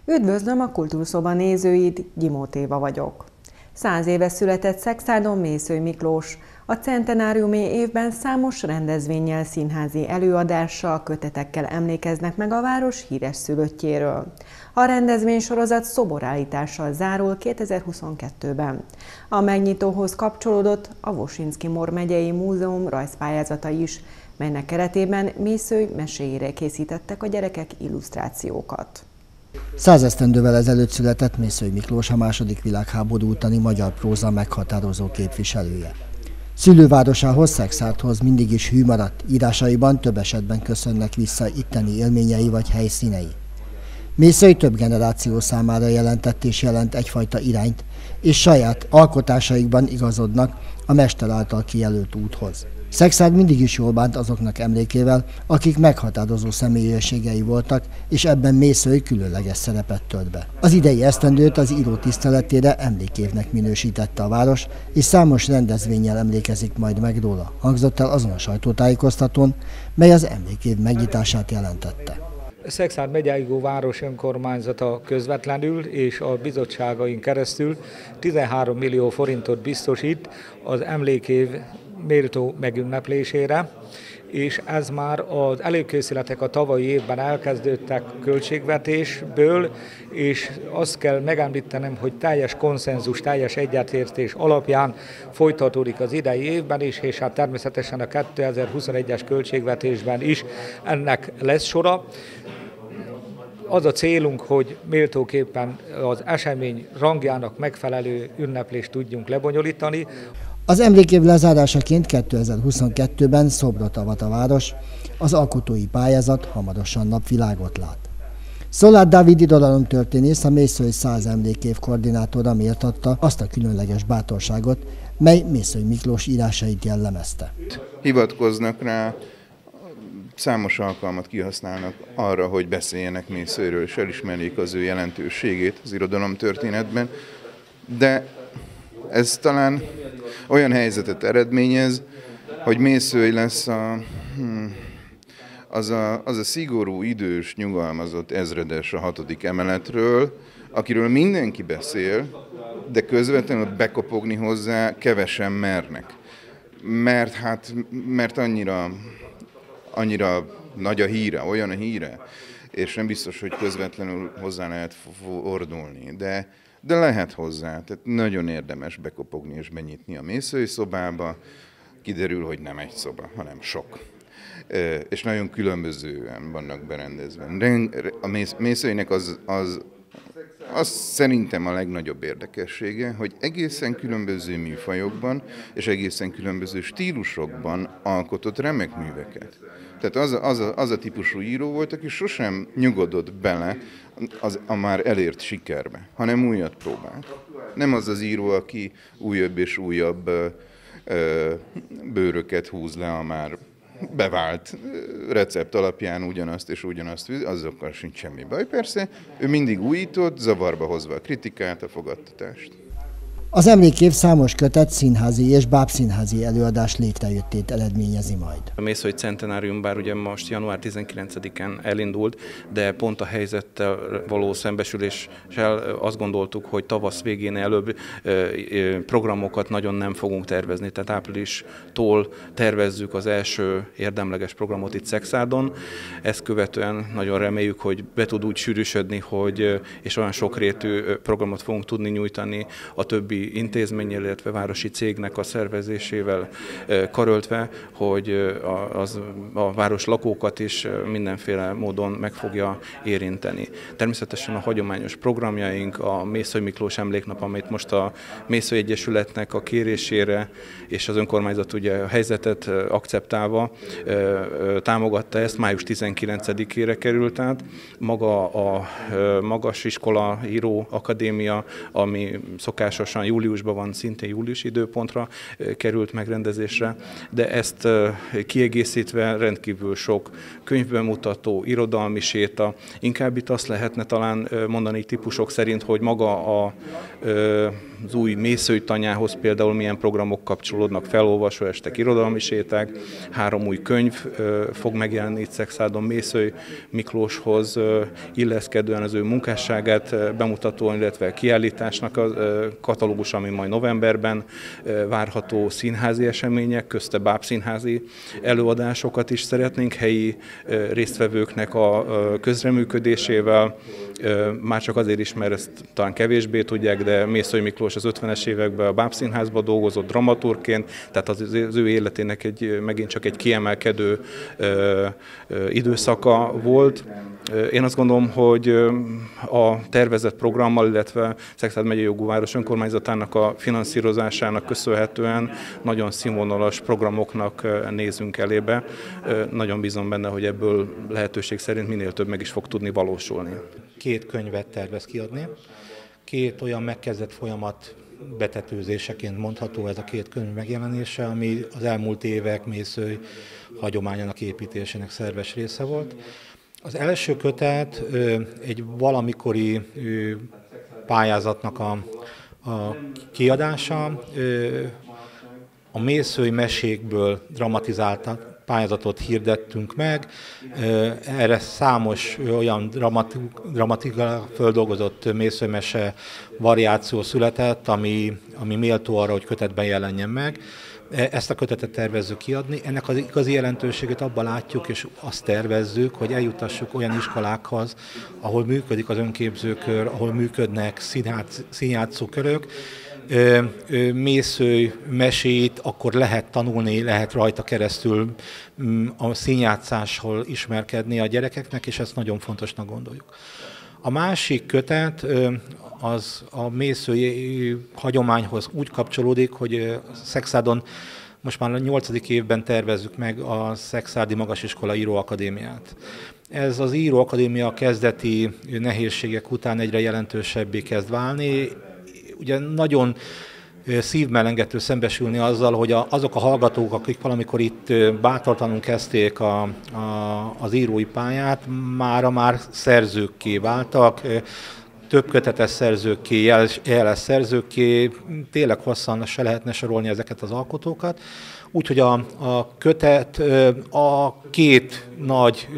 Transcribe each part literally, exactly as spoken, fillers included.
Üdvözlöm a Kultúrszoba nézőit, Gyimó Téva vagyok. Száz éve született Szekszárdon Mészöly Miklós. A centenáriumi évben számos rendezvénnyel, színházi előadással, kötetekkel emlékeznek meg a város híres szülöttjéről. A rendezvénysorozat szoborállítással zárul kétezer-huszonkettőben. A megnyitóhoz kapcsolódott a Wosinski-Mor megyei múzeum rajzpályázata is, melynek keretében Mészöly meséjére készítettek a gyerekek illusztrációkat. Százesztendővel ezelőtt született Mészöly Miklós, a második világháború utáni magyar próza meghatározó képviselője. Szülővárosához, Szekszárdhoz mindig is hű maradt, írásaiban több esetben köszönnek vissza itteni élményei vagy helyszínei. Mészöly több generáció számára jelentett és jelent egyfajta irányt, és saját alkotásaikban igazodnak a mester által kijelölt úthoz. Szekszárd mindig is jól bánt azoknak emlékével, akik meghatározó személyiségei voltak, és ebben Mészöly különleges szerepet tölt be. Az idei esztendőt az író tiszteletére emlékévnek minősítette a város, és számos rendezvénnyel emlékezik majd meg róla, hangzott el azon a sajtótájékoztatón, mely az emlékév megnyitását jelentette. Szekszárd megyei város önkormányzata közvetlenül és a bizottságain keresztül tizenhárom millió forintot biztosít az emlékév méltó megünneplésére, és ez már az előkészületek a tavalyi évben elkezdődtek költségvetésből, és azt kell megemlítenem, hogy teljes konszenzus, teljes egyetértés alapján folytatódik az idei évben is, és hát természetesen a kétezer-huszonegyes költségvetésben is ennek lesz sora. Az a célunk, hogy méltóképpen az esemény rangjának megfelelő ünneplést tudjunk lebonyolítani. Az emlékév lezárásaként kétezer-huszonkettőben szobrot avat a város, az alkotói pályázat hamarosan napvilágot lát. Szoláth Dávid irodalomtörténész, a Mészöly száz emlékév koordinátora méltatta azt a különleges bátorságot, mely Mészöly Miklós írásait jellemezte. Hivatkoznak rá, számos alkalmat kihasználnak arra, hogy beszéljenek Mészölyről, és elismerjék az ő jelentőségét az irodalomtörténetben, de ez talán olyan helyzetet eredményez, hogy Mészöly lesz a, az, a, az a szigorú, idős, nyugalmazott ezredes a hatodik emeletről, akiről mindenki beszél, de közvetlenül bekopogni hozzá kevesen mernek. Mert, hát, mert annyira, annyira nagy a híre, olyan a híre, és nem biztos, hogy közvetlenül hozzá lehet fordulni. De De lehet hozzá, tehát nagyon érdemes bekopogni és benyitni a Mészöly szobába. Kiderül, hogy nem egy szoba, hanem sok. És nagyon különbözően vannak berendezve. A Mészölynek az, az, az szerintem a legnagyobb érdekessége, hogy egészen különböző műfajokban és egészen különböző stílusokban alkotott remek műveket. Tehát az a, az, a, az a típusú író volt, aki sosem nyugodott bele az, a már elért sikerbe, hanem újat próbált. Nem az az író, aki újabb és újabb ö, ö, bőröket húz le a már bevált recept alapján ugyanazt és ugyanazt, azokkal sincs semmi baj. Persze, ő mindig újított, zavarba hozva a kritikát, a fogadtatást. Az emlékév számos kötet, színházi és bábszínházi előadás létrejöttét eredményezi majd. A Mészöly centenárium bár ugye most január tizenkilencedikén elindult, de pont a helyzettel való szembesüléssel azt gondoltuk, hogy tavasz végén előbb programokat nagyon nem fogunk tervezni, tehát áprilistól tervezzük az első érdemleges programot itt Szekszárdon. Ezt követően nagyon reméljük, hogy be tud úgy sűrűsödni, hogy és olyan sokrétű programot fogunk tudni nyújtani a többi intézménnyel, illetve városi cégnek a szervezésével karöltve, hogy az, a város lakókat is mindenféle módon meg fogja érinteni. Természetesen a hagyományos programjaink, a Mészöly Miklós emléknap, amit most a Mészöly Egyesületnek a kérésére és az önkormányzat ugye a helyzetet akceptálva támogatta ezt, május tizenkilencedikére került át. Maga a Magas Iskola Író Akadémia, ami szokásosan júliusban van, szintén július időpontra került megrendezésre, de ezt kiegészítve rendkívül sok könyvbemutató, irodalmi séta, inkább itt azt lehetne talán mondani típusok szerint, hogy maga a, az új mészőjtanyához például milyen programok kapcsolódnak, felolvasóestek, irodalmi séták, három új könyv fog megjelenni itt Szekszárdon Mészői Miklóshoz illeszkedően az ő munkásságát bemutatóan, illetve kiállításnak a katalógus, ami majd novemberben várható, színházi események, közte bábszínházi előadásokat is szeretnénk helyi résztvevőknek a közreműködésével, már csak azért is, mert ezt talán kevésbé tudják, de Mészői Miklós az ötvenes években a bábszínházban dolgozott dramaturgként, tehát az, az ő életének egy, megint csak egy kiemelkedő ö, ö, időszaka volt. Én azt gondolom, hogy a tervezett programmal, illetve Szekszárd megyei jogú város önkormányzatának a finanszírozásának köszönhetően nagyon színvonalas programoknak nézünk elébe. Nagyon bízom benne, hogy ebből lehetőség szerint minél több meg is fog tudni valósulni. Két könyvet tervez kiadni, két olyan megkezdett folyamat betetőzéseként mondható ez a két könyv megjelenése, ami az elmúlt évek mészői hagyományának építésének szerves része volt. Az első kötet egy valamikori pályázatnak a, a kiadása, a mészői mesékből dramatizált pályázatot hirdettünk meg, erre számos olyan dramatika földolgozott mészőmese variáció született, ami, ami méltó arra, hogy kötetben jelenjen meg. Ezt a kötetet tervezzük kiadni. Ennek az igazi jelentőségét abban látjuk, és azt tervezzük, hogy eljutassuk olyan iskolákhoz, ahol működik az önképzőkör, ahol működnek színjátszókörök, mészői mesét, akkor lehet tanulni, lehet rajta keresztül a színjátszáshol ismerkedni a gyerekeknek, és ezt nagyon fontosnak gondoljuk. A másik kötet az a mészői hagyományhoz úgy kapcsolódik, hogy Szekszárdon most már a nyolcadik évben tervezzük meg a Szekszárdi Magasiskola Íróakadémiát. Ez az Íróakadémia kezdeti nehézségek után egyre jelentősebbé kezd válni. Ugye nagyon szívmelengető szembesülni azzal, hogy a, azok a hallgatók, akik valamikor itt bátortalanul kezdték a, a, az írói pályát, mára már szerzőkké váltak, több kötetes szerzőkké, jeles, jeles szerzőkké, tényleg hosszan se lehetne sorolni ezeket az alkotókat. Úgyhogy a, a kötet a két nagy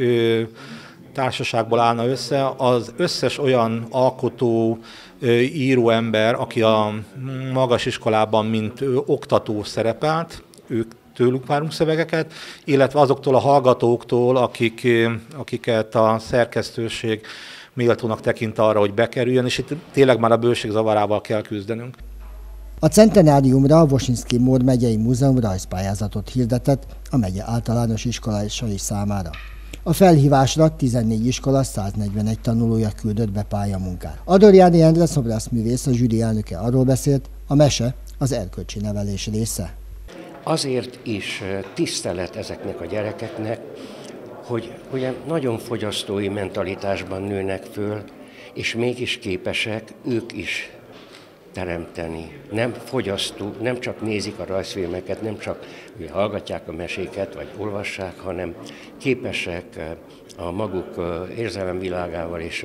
társaságból állna össze, az összes olyan alkotó, író ember, aki a magas iskolában mint oktató szerepelt, ők tőlük várunk szövegeket, illetve azoktól a hallgatóktól, akik, akiket a szerkesztőség méltónak tekint arra, hogy bekerüljön, és itt tényleg már a bőség zavarával kell küzdenünk. A centenáriumra a Wosinski Mór megyei múzeum rajzpályázatot hirdetett a megye általános iskolásai számára. A felhívásra tizennégy iskola száznegyvenegy tanulója küldött be pályamunkát. Adorjáni Endre szobrászművész, a zsűri elnöke arról beszélt, a mese az erkölcsi nevelés része. Azért is tisztelet ezeknek a gyerekeknek, hogy ugye nagyon fogyasztói mentalitásban nőnek föl, és mégis képesek ők is teremteni. Nem fogyasztó, nem csak nézik a rajzfilmeket, nem csak ugye, hallgatják a meséket, vagy olvassák, hanem képesek a maguk érzelemvilágával és,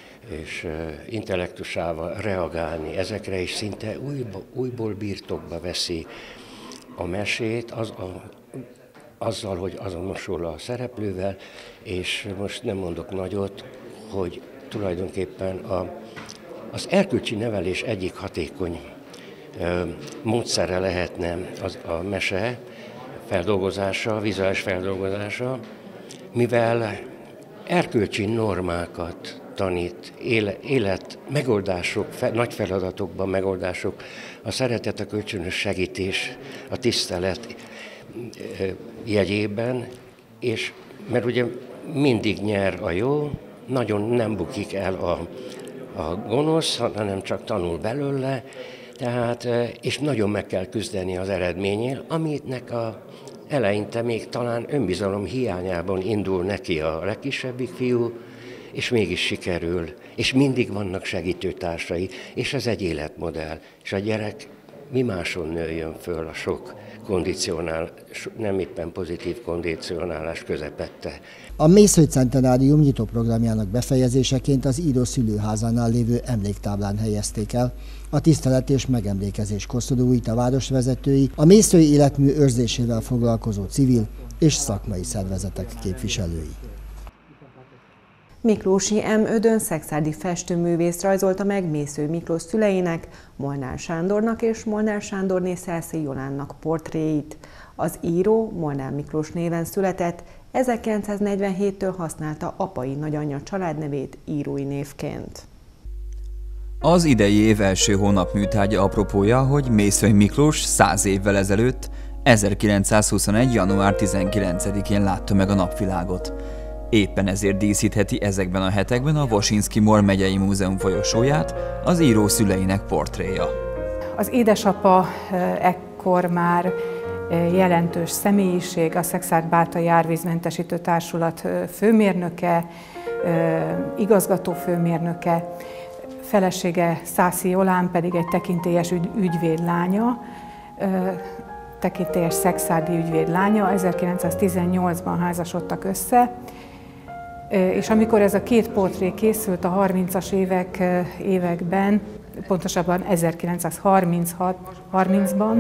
és intellektusával reagálni ezekre, és szinte újból, újból birtokba veszi a mesét az, a, azzal, hogy azonosul a szereplővel, és most nem mondok nagyot, hogy tulajdonképpen a Az erkölcsi nevelés egyik hatékony ö, módszere lehetne az a mese feldolgozása, vizuális feldolgozása, mivel erkölcsi normákat tanít, éle, élet, megoldások, fe, nagy feladatokban megoldások, a szeretet, a kölcsönös segítés, a tisztelet ö, jegyében, és mert ugye mindig nyer a jó, nagyon nem bukik el a a gonosz, hanem csak tanul belőle, tehát, és nagyon meg kell küzdeni az eredményél, aminek a eleinte még talán önbizalom hiányában indul neki a legkisebbik fiú, és mégis sikerül, és mindig vannak segítőtársai, és ez egy életmodell. És a gyerek mi máson nőjön föl a sok kondicionál, nem éppen pozitív kondicionálás közepette. A Mészöly Centenárium nyitóprogramjának befejezéseként az író szülőházánál lévő emléktáblán helyezték el a tisztelet és megemlékezés koszorúit a városvezetői, a Mészöly életmű őrzésével foglalkozó civil és szakmai szervezetek képviselői. Miklósi M. Ödön szekszárdi festőművész rajzolta meg Mészöly Miklós szüleinek, Molnár Sándornak és Molnár Sándorné Szelszély Jolánnak portréit. Az író Molnár Miklós néven született, ezerkilencszáznegyvenhéttől használta apai nagyanyja családnevét írói névként. Az idei év első hónap műtárgya apropója, hogy Mészöly Miklós száz évvel ezelőtt, ezerkilencszázhuszonegy. január tizenkilencedikén látta meg a napvilágot. Éppen ezért díszítheti ezekben a hetekben a Wosinski-Mor megyei múzeum folyosóját az író szüleinek portréja. Az édesapa ekkor már jelentős személyiség, a Szekszárd-Bátai Árvízmentesítő Társulat főmérnöke, igazgató főmérnöke, felesége Szászi Jolán pedig egy tekintélyes ügy, ügyvéd lánya, tekintélyes szekszárdi ügyvéd lánya, ezerkilencszáztizennyolcban házasodtak össze, és amikor ez a két portré készült a harmincas évek, években, pontosabban ezerkilencszázharmincban,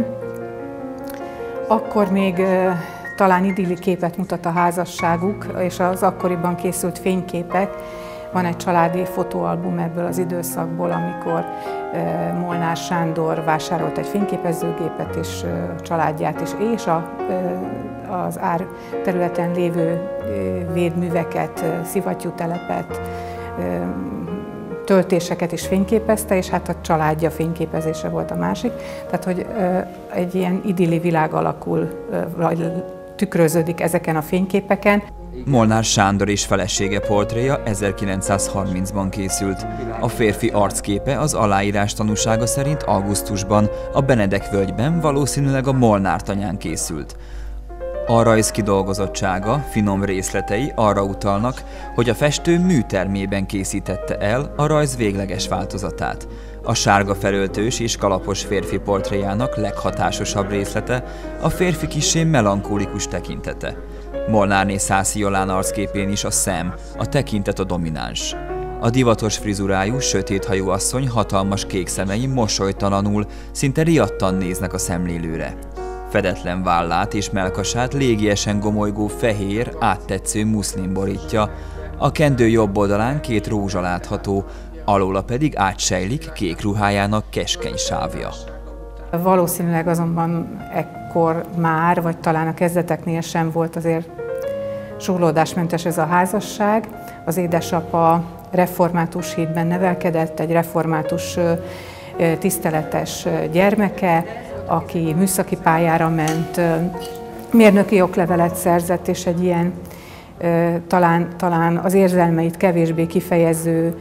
akkor még talán idilli képet mutat a házasságuk, és az akkoriban készült fényképek. Van egy családi fotóalbum ebből az időszakból, amikor Molnár Sándor vásárolt egy fényképezőgépet, és családját is, és a, az ár területen lévő védműveket, szivattyútelepet, töltéseket is fényképezte, és hát a családja fényképezése volt a másik. Tehát, hogy egy ilyen idilli világ alakul, vagy tükröződik ezeken a fényképeken. Molnár Sándor és felesége portréja ezerkilencszázharmincban készült. A férfi arcképe az aláírás tanúsága szerint augusztusban a Benedek völgyben, valószínűleg a Molnár tanyán készült. A rajz kidolgozottsága, finom részletei arra utalnak, hogy a festő műtermében készítette el a rajz végleges változatát. A sárga felöltős és kalapos férfi portréjának leghatásosabb részlete a férfi kissé melankólikus tekintete. Molnárné Szászi Jolán arcképén is a szem, a tekintet a domináns. A divatos frizurájú, sötéthajú asszony hatalmas kék szemei mosolytalanul, szinte riadtan néznek a szemlélőre. Fedetlen vállát és melkasát légiesen gomolygó fehér, áttetsző muszlin borítja, a kendő jobb oldalán két rózsa látható, alóla pedig átsejlik kék ruhájának keskeny sávja. Valószínűleg azonban ekkor már, vagy talán a kezdeteknél sem volt azért súrlódásmentes ez a házasság. Az édesapa református hídben nevelkedett, egy református tiszteletes gyermeke, aki műszaki pályára ment, mérnöki oklevelet szerzett, és egy ilyen talán, talán az érzelmeit kevésbé kifejező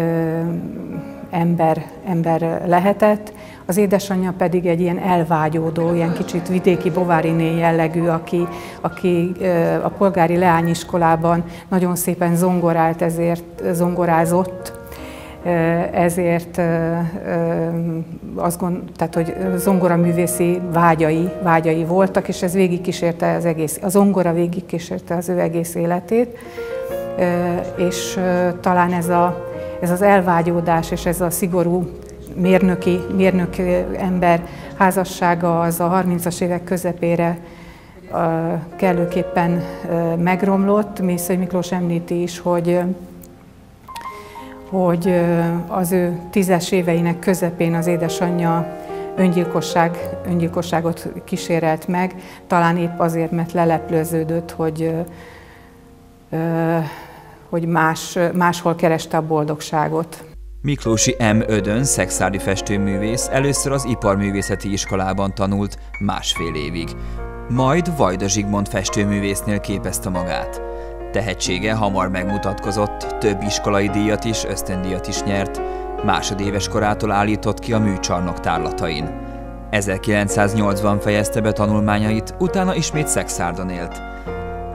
ember, ember lehetett. Az édesanyja pedig egy ilyen elvágyódó, ilyen kicsit vidéki bováriné jellegű, aki, aki a polgári leányiskolában nagyon szépen zongorált, ezért zongorázott, ezért azt gond, tehát, hogy zongoraművészi vágyai, vágyai voltak, és ez végigkísérte az egész, a zongora végigkísérte az ő egész életét, és talán ez, a, ez az elvágyódás és ez a szigorú mérnöki, mérnök ember házassága az a harmincas évek közepére kellőképpen megromlott. Mészöly Miklós említi is, hogy hogy az ő tízes éveinek közepén az édesanyja öngyilkosság, öngyilkosságot kísérelt meg, talán épp azért, mert lelepleződött, hogy, hogy más, máshol kereste a boldogságot. Miklósi M. Ödön szekszárdi festőművész először az Iparművészeti Iskolában tanult másfél évig, majd Vajda Zsigmond festőművésznél képezte magát. Tehetsége hamar megmutatkozott, több iskolai díjat is, ösztöndíjat is nyert, másodéves korától állított ki a műcsarnok tárlatain. ezerkilencszáznyolcban fejezte be tanulmányait, utána ismét Szekszárdon élt.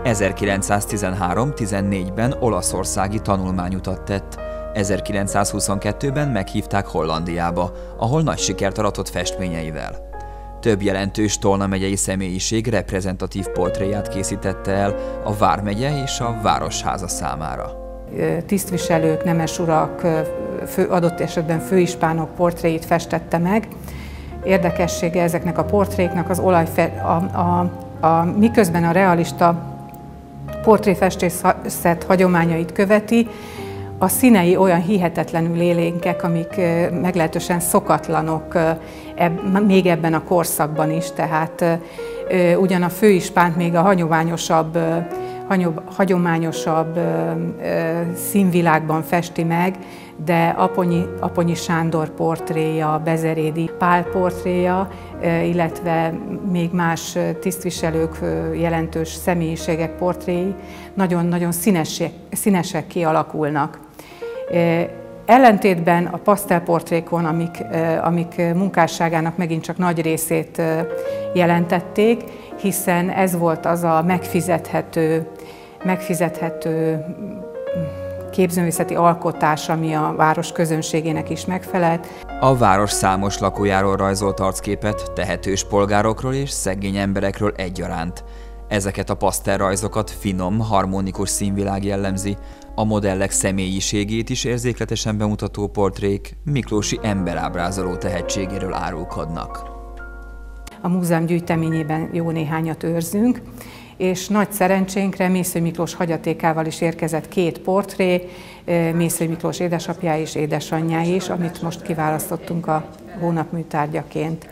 ezerkilencszáztizenhárom-tizennégyben olaszországi tanulmányutat tett. ezerkilencszázhuszonkettőben meghívták Hollandiába, ahol nagy sikert aratott festményeivel. Több jelentős Tolna megyei személyiség reprezentatív portréját készítette el a vármegye és a városháza számára. Tisztviselők, nemes urak, fő, adott esetben főispánok portréit festette meg. Érdekessége ezeknek a portréknak az olaj, a, a, a, miközben a realista portréfestészet hagyományait követi, a színei olyan hihetetlenül élénkek, amik meglehetősen szokatlanok eb, még ebben a korszakban is, tehát ugyan a főispánt még a hagyományosabb, hagyományosabb színvilágban festi meg, de Aponyi, Aponyi Sándor portréja, Bezerédi Pál portréja, illetve még más tisztviselők, jelentős személyiségek portréi nagyon-nagyon színesek, színesek kialakulnak. Ellentétben a pasztelportrékon, amik, amik munkásságának megint csak nagy részét jelentették, hiszen ez volt az a megfizethető, megfizethető képzőművészeti alkotás, ami a város közönségének is megfelelt. A város számos lakójáról rajzolt arcképet, tehetős polgárokról és szegény emberekről egyaránt. Ezeket a pasztelrajzokat finom, harmonikus színvilág jellemzi, a modellek személyiségét is érzékletesen bemutató portrék miklósi emberábrázoló tehetségéről árulkodnak. A múzeum gyűjteményében jó néhányat őrzünk, és nagy szerencsénkre Mészöly Miklós hagyatékával is érkezett két portré, Mészöly Miklós édesapjá és édesanyjá is, amit most kiválasztottunk a hónap műtárgyaként.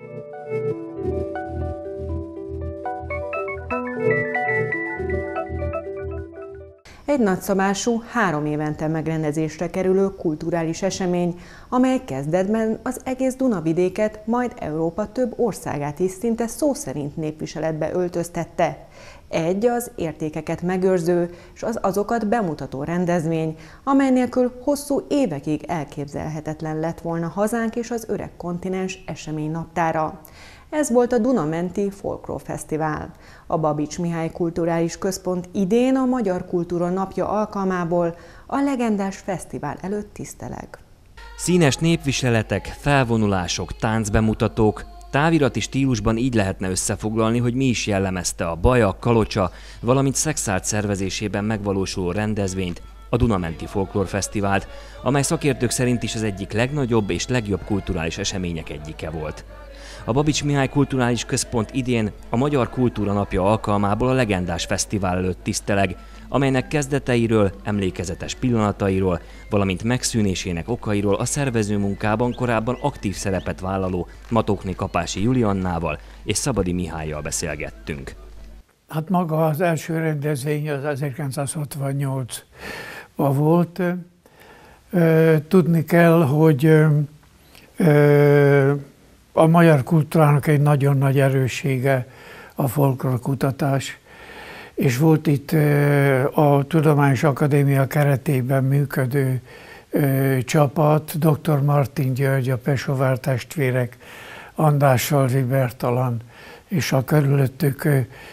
Egy nagyszabású, három évente megrendezésre kerülő kulturális esemény, amely kezdetben az egész Dunavidéket, majd Európa több országát is szinte szó szerint népviseletbe öltöztette. Egy az értékeket megőrző és az azokat bemutató rendezvény, amely nélkül hosszú évekig elképzelhetetlen lett volna hazánk és az öreg kontinens eseménynaptára. Ez volt a Dunamenti Folklór Fesztivál. A Babits Mihály Kulturális Központ idén a Magyar Kultúra Napja alkalmából a legendás fesztivál előtt tiszteleg. Színes népviseletek, felvonulások, táncbemutatók, távirati stílusban így lehetne összefoglalni, hogy mi is jellemezte a Baja, Kalocsa, valamint Szexárd szervezésében megvalósuló rendezvényt, a Dunamenti Folklór Fesztivált, amely szakértők szerint is az egyik legnagyobb és legjobb kulturális események egyike volt. A Babits Mihály Kulturális Központ idén a Magyar Kultúra Napja alkalmából a legendás fesztivál előtt tiszteleg, amelynek kezdeteiről, emlékezetes pillanatairól, valamint megszűnésének okairól a szervező munkában korábban aktív szerepet vállaló Matokné Kapási Juliannával és Szabadi Mihállyal beszélgettünk. Hát maga az első rendezvény az ezerkilencszázhatvannyolcban volt. Tudni kell, hogy a magyar kultúrának egy nagyon nagy erőssége a folklórkutatás, és volt itt a Tudományos Akadémia keretében működő csapat, dr. Martin György, a Pesovár testvérek, Andrással, Ribertalan és a körülöttük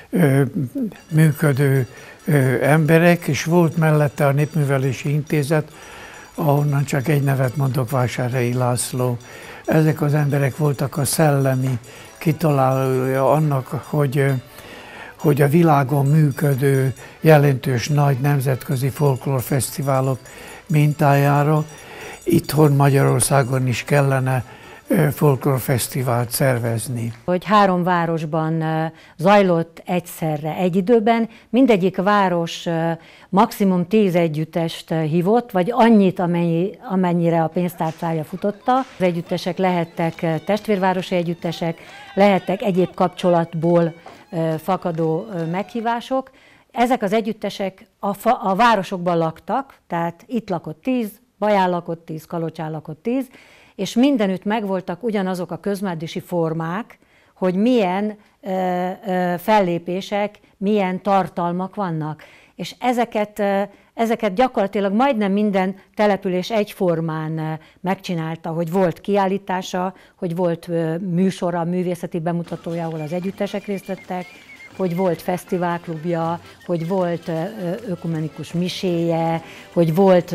működő emberek, és volt mellette a Népművelési Intézet, ahonnan csak egy nevet mondok, Vásárhelyi László. Ezek az emberek voltak a szellemi kitalálója annak, hogy, hogy a világon működő jelentős nagy nemzetközi folklórfesztiválok mintájára itthon Magyarországon is kellene folklórfesztivált szervezni. Hogy három városban zajlott egyszerre egy időben, mindegyik város maximum tíz együttest hívott, vagy annyit, amennyi, amennyire a pénztárcája futotta. Az együttesek lehettek testvérvárosi együttesek, lehettek egyéb kapcsolatból fakadó meghívások. Ezek az együttesek a, fa, a városokban laktak, tehát itt lakott tíz, Baján lakott tíz, Kalocsán lakott tíz, és mindenütt megvoltak ugyanazok a közmedvési formák, hogy milyen ö, ö, fellépések, milyen tartalmak vannak. És ezeket, ö, ezeket gyakorlatilag majdnem minden település egyformán ö, megcsinálta, hogy volt kiállítása, hogy volt ö, műsora, művészeti bemutatója, ahol az együttesek részt vettek, hogy volt fesztiválklubja, hogy volt ökumenikus miséje, hogy volt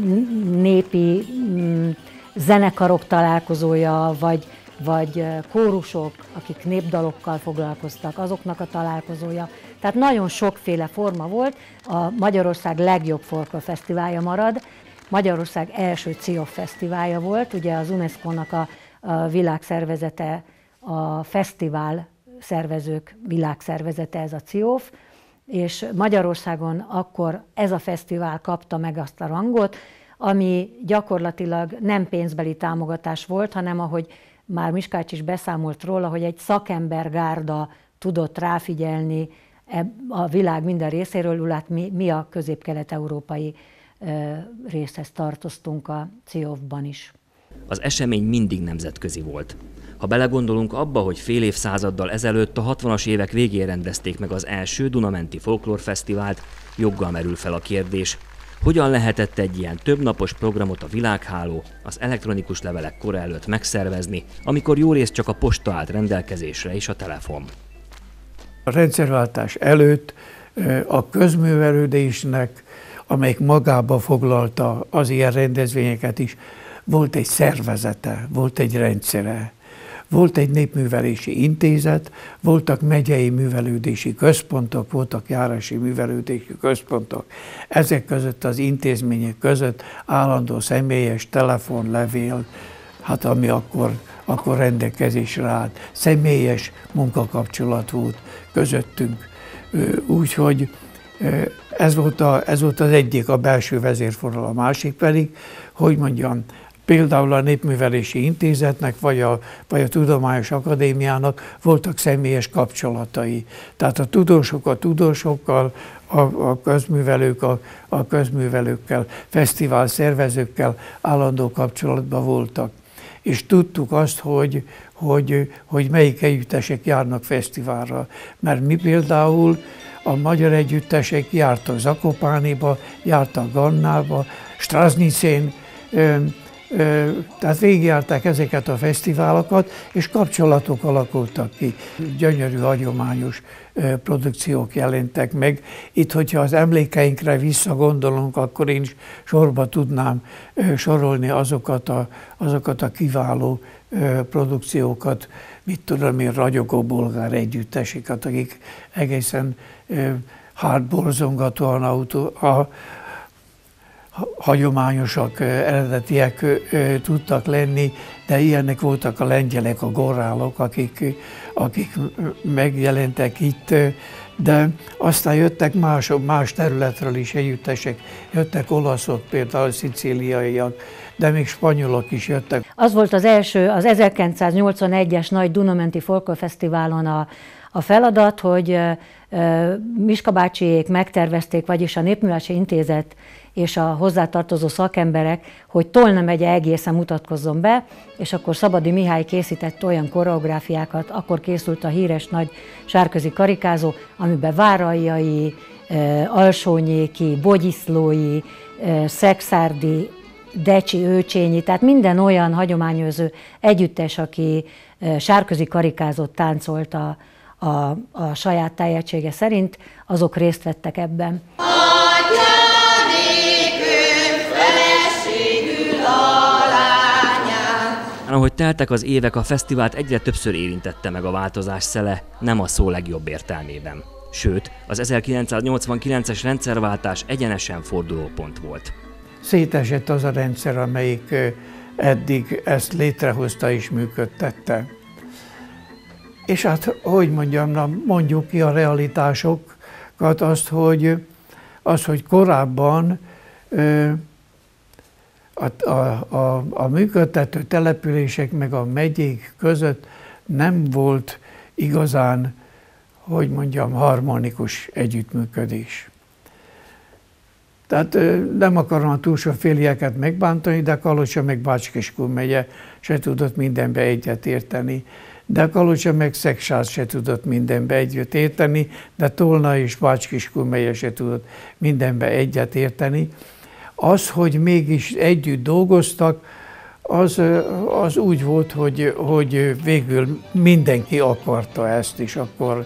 népi zenekarok találkozója, vagy, vagy kórusok, akik népdalokkal foglalkoztak, azoknak a találkozója. Tehát nagyon sokféle forma volt. A Magyarország legjobb folklórfesztiválja marad. Magyarország első C I O F fesztiválja volt, ugye az UNESCO-nak a, a világszervezete, a fesztivál szervezők világszervezete, ez a C I O F, és Magyarországon akkor ez a fesztivál kapta meg azt a rangot, ami gyakorlatilag nem pénzbeli támogatás volt, hanem ahogy már Miskács is beszámolt róla, hogy egy szakembergárda tudott ráfigyelni a világ minden részéről, hát mi, mi a közép-kelet-európai részhez tartoztunk a C I O F-ban is. Az esemény mindig nemzetközi volt. Ha belegondolunk abba, hogy fél évszázaddal ezelőtt a hatvanas évek végén rendezték meg az első Dunamenti Folklórfesztivált, joggal merül fel a kérdés, hogyan lehetett egy ilyen többnapos programot a világháló, az elektronikus levelek kora előtt megszervezni, amikor jórészt csak a posta állt rendelkezésre és a telefon. A rendszerváltás előtt a közművelődésnek, amelyik magába foglalta az ilyen rendezvényeket is, volt egy szervezete, volt egy rendszere. Volt egy népművelési intézet, voltak megyei művelődési központok, voltak járási művelődési központok. Ezek között az intézmények között állandó személyes telefonlevél, hát ami akkor, akkor rendelkezésre állt, személyes munkakapcsolat volt közöttünk. Úgyhogy ez volt, a, ez volt az egyik, a belső vezérfonal, a másik pedig, hogy mondjam, például a Népművelési Intézetnek, vagy a, vagy a Tudományos Akadémiának voltak személyes kapcsolatai. Tehát a tudósok a tudósokkal, a, a közművelők a, a közművelőkkel, fesztivál szervezőkkel állandó kapcsolatban voltak. És tudtuk azt, hogy, hogy, hogy melyik együttesek járnak fesztiválra. Mert mi például a magyar együttesek jártak Zakopániba, jártak Gannába, Strasznicén, tehát végigjárták ezeket a fesztiválokat, és kapcsolatok alakultak ki. Gyönyörű, hagyományos produkciók jelentek meg. Itt, hogyha az emlékeinkre visszagondolunk, akkor én is sorba tudnám sorolni azokat a, azokat a kiváló produkciókat, mit tudom én, ragyogó bolgár együtteseket, akik egészen hátborzongatóan autó, a, hagyományosak, eredetiek tudtak lenni, de ilyenek voltak a lengyelek, a gorálok, akik, akik megjelentek itt, de aztán jöttek más, más területről is együttesek, jöttek olaszok, például szicíliaiak, de még spanyolok is jöttek. Az volt az első, az ezerkilencszáznyolcvanegyes nagy Dunamenti Folklórfesztiválon a, a feladat, hogy Miska bácsiék megtervezték, vagyis a Népművelési Intézet és a hozzátartozó szakemberek, hogy Tolna megye egészen mutatkozzon be, és akkor Szabadi Mihály készített olyan koreográfiákat, akkor készült a híres nagy sárközi karikázó, amiben váraljai, alsónyéki, bogyiszlói, szekszárdi, decsi, őcsényi, tehát minden olyan hagyományőrző együttes, aki sárközi karikázott, táncolt a, a, a saját tehetsége szerint, azok részt vettek ebben. Ahogy teltek az évek, a fesztivált egyre többször érintette meg a változás szele, nem a szó legjobb értelmében. Sőt, az ezerkilencszáznyolcvankilences rendszerváltás egyenesen fordulópont volt. Szétesett az a rendszer, amelyik eddig ezt létrehozta és működtette. És hát, hogy mondjam, na, mondjuk ki a realitásokat, azt, hogy, az, hogy korábban A, a, a, a működtető települések meg a megyék között nem volt igazán, hogy mondjam, harmonikus együttműködés. Tehát nem akarom a túlsó félieket megbántani, de Kalocsa meg Bács-Kiskun megye se tudott mindenbe egyet érteni. De Kalocsa meg Szegsász se tudott mindenbe egyet érteni, de Tolna és Bács-Kiskun megye se tudott mindenbe egyet érteni. Az, hogy mégis együtt dolgoztak, az, az úgy volt, hogy, hogy végül mindenki akarta ezt, és akkor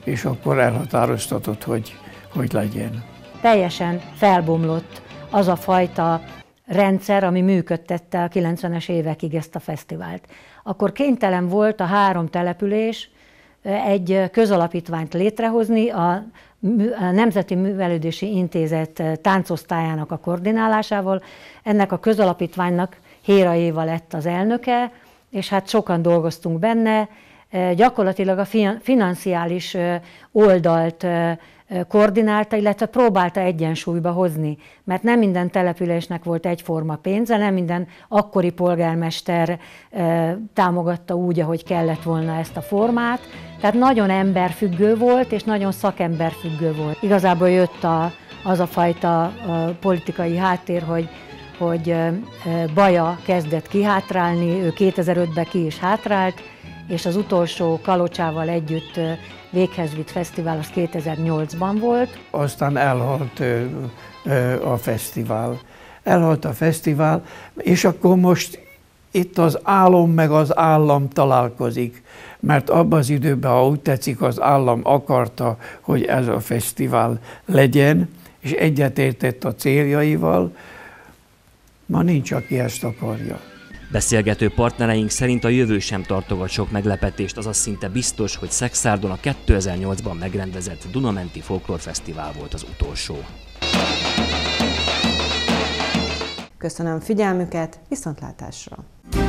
és akkor elhatároztatod, hogy hogy legyen. Teljesen felbomlott az a fajta rendszer, ami működtette a kilencvenes évekig ezt a fesztivált. Akkor kénytelen volt a három település egy közalapítványt létrehozni, a Nemzeti Művelődési Intézet táncosztályának a koordinálásával. Ennek a közalapítványnak Héra Éva lett az elnöke, és hát sokan dolgoztunk benne, gyakorlatilag a financiális oldalt koordinálta, illetve próbálta egyensúlyba hozni, mert nem minden településnek volt egyforma pénze, nem minden akkori polgármester támogatta úgy, ahogy kellett volna ezt a formát, tehát nagyon emberfüggő volt, és nagyon szakemberfüggő volt. Igazából jött a, az a fajta a politikai háttér, hogy, hogy Baja kezdett kihátrálni, ő kétezer-ötben ki is hátrált, és az utolsó Kalocsával együtt véghez vitt fesztivál az kétezer-nyolcban volt. Aztán elhalt a fesztivál. Elhalt a fesztivál, és akkor most itt az álom meg az állam találkozik. Mert abban az időben, ha úgy tetszik, az állam akarta, hogy ez a fesztivál legyen, és egyetértett a céljaival. Ma nincs, aki ezt akarja. Beszélgető partnereink szerint a jövő sem tartogat sok meglepetést, azaz szinte biztos, hogy Szekszárdon a kétezer-nyolcban megrendezett Dunamenti Folklórfesztivál volt az utolsó. Köszönöm figyelmüket, viszontlátásra!